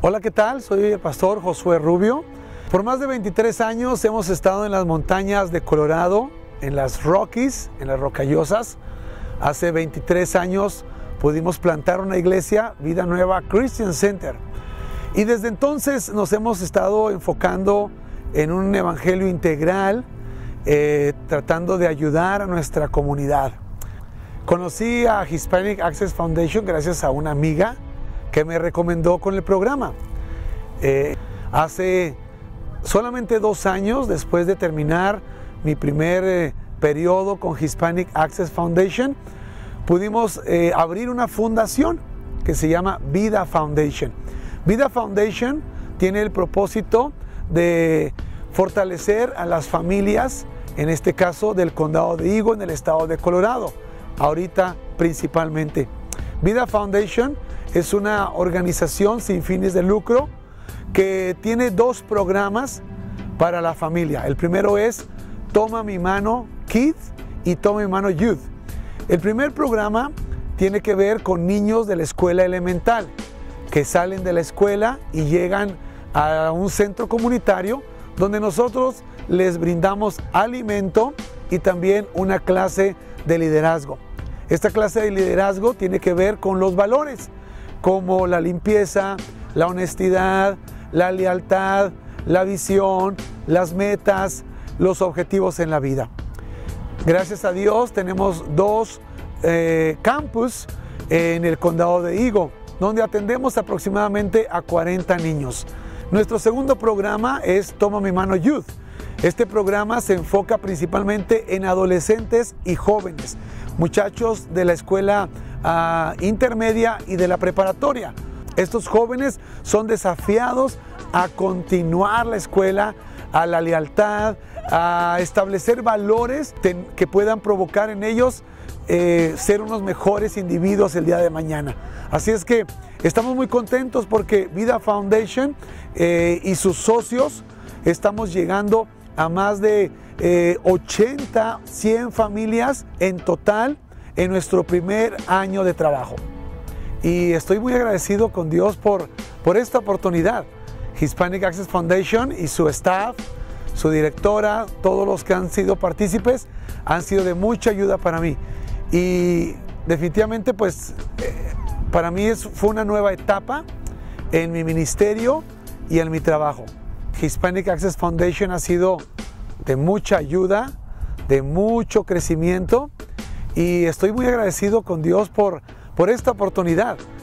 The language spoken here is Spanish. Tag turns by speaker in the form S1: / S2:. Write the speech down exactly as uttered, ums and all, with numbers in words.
S1: Hola, ¿qué tal? Soy el pastor Josué Rubio. Por más de veintitrés años hemos estado en las montañas de Colorado, en las Rockies, en las Rocallosas. Hace veintitrés años pudimos plantar una iglesia, Vida Nueva Christian Center. Y desde entonces nos hemos estado enfocando en un evangelio integral, eh, tratando de ayudar a nuestra comunidad. Conocí a Hispanic Access Foundation gracias a una amiga que me recomendó con el programa. Eh, hace solamente dos años, después de terminar mi primer eh, periodo con Hispanic Access Foundation, pudimos eh, abrir una fundación que se llama Vida Foundation. Vida Foundation tiene el propósito de fortalecer a las familias, en este caso del condado de Eagle, en el estado de Colorado, ahorita principalmente. Vida Foundation es una organización sin fines de lucro que tiene dos programas para la familia. El primero es Toma mi mano Kids y Toma mi mano Youth. El primer programa tiene que ver con niños de la escuela elemental que salen de la escuela y llegan a un centro comunitario donde nosotros les brindamos alimento y también una clase de liderazgo. Esta clase de liderazgo tiene que ver con los valores como la limpieza, la honestidad, la lealtad, la visión, las metas, los objetivos en la vida. Gracias a Dios tenemos dos eh, campus en el condado de Eagle, donde atendemos aproximadamente a cuarenta niños. Nuestro segundo programa es Toma mi mano Youth. Este programa se enfoca principalmente en adolescentes y jóvenes, muchachos de la escuela uh, intermedia y de la preparatoria. Estos jóvenes son desafiados a continuar la escuela, a la lealtad, a establecer valores que puedan provocar en ellos eh, ser unos mejores individuos el día de mañana. Así es que estamos muy contentos porque Vida Foundation eh, y sus socios estamos llegando a más de eh, ochenta, cien familias en total en nuestro primer año de trabajo. Y estoy muy agradecido con Dios por, por esta oportunidad. Hispanic Access Foundation y su staff, su directora, todos los que han sido partícipes, han sido de mucha ayuda para mí. Y definitivamente, pues, eh, para mí es, fue una nueva etapa en mi ministerio y en mi trabajo. Hispanic Access Foundation ha sido de mucha ayuda, de mucho crecimiento, y estoy muy agradecido con Dios por, por esta oportunidad.